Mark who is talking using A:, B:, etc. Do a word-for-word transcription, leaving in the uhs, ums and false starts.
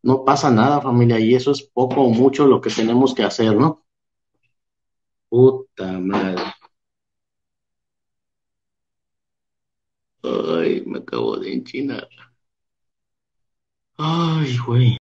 A: no pasa nada, familia, y eso es poco o mucho lo que tenemos que hacer, ¿no? Puta madre. Ay, me acabo de enchinar. Ay, güey.